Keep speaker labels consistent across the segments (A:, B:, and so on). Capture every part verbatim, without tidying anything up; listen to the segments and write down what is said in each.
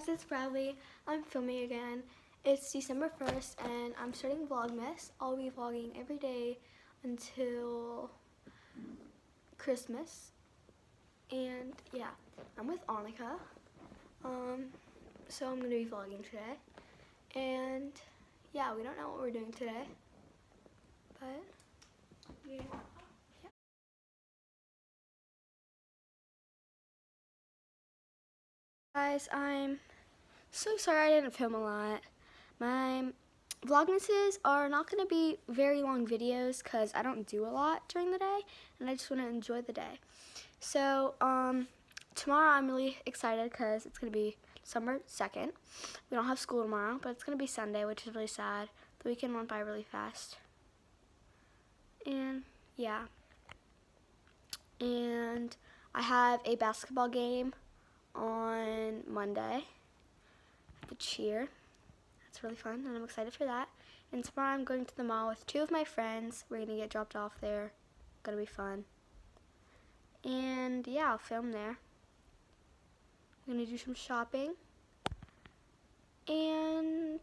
A: it's Bradley. I'm filming again. It's December first and I'm starting Vlogmas. I'll be vlogging every day until Christmas. And yeah, I'm with Annika. Um, so I'm going to be vlogging today. And yeah, we don't know what we're doing today. But yeah. Guys, I'm so sorry I didn't film a lot. My vlogmases are not going to be very long videos because I don't do a lot during the day and I just want to enjoy the day. So um, tomorrow I'm really excited because it's going to be December second. We don't have school tomorrow, but it's going to be Sunday, which is really sad. The weekend went by really fast. And yeah. And I have a basketball game on Monday at the cheer. That's really fun and I'm excited for that. And tomorrow I'm going to the mall with two of my friends. We're gonna get dropped off there. Gonna be fun. And yeah, I'll film there. I'm gonna do some shopping. And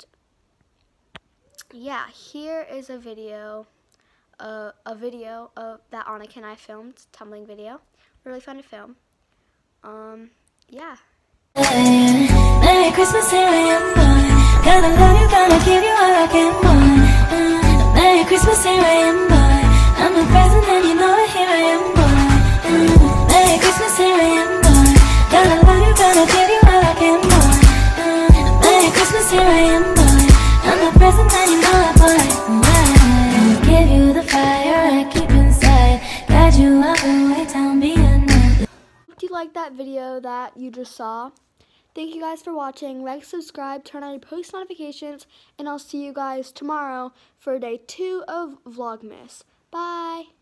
A: yeah, here is a video uh, a video of that Annika and I filmed, tumbling video. Really fun to film. Um yeah.
B: Merry Christmas, here I am, boy. Gonna love you, gonna give you all I can, boy. Uh, Merry Christmas, here I am, boy. I'm a present and you know it, here I am, boy. Uh, Merry Christmas, here I am, boy. Gonna love you, gonna give you all I can, boy. Uh, Merry Christmas, here I am, boy. I'm a present and you know it, boy. I'll give you the fire I keep inside. Guide you all the way down beyond.
A: If you liked that video that you just saw, thank you guys for watching. Like, subscribe, turn on your post notifications, and I'll see you guys tomorrow for day two of Vlogmas. Bye!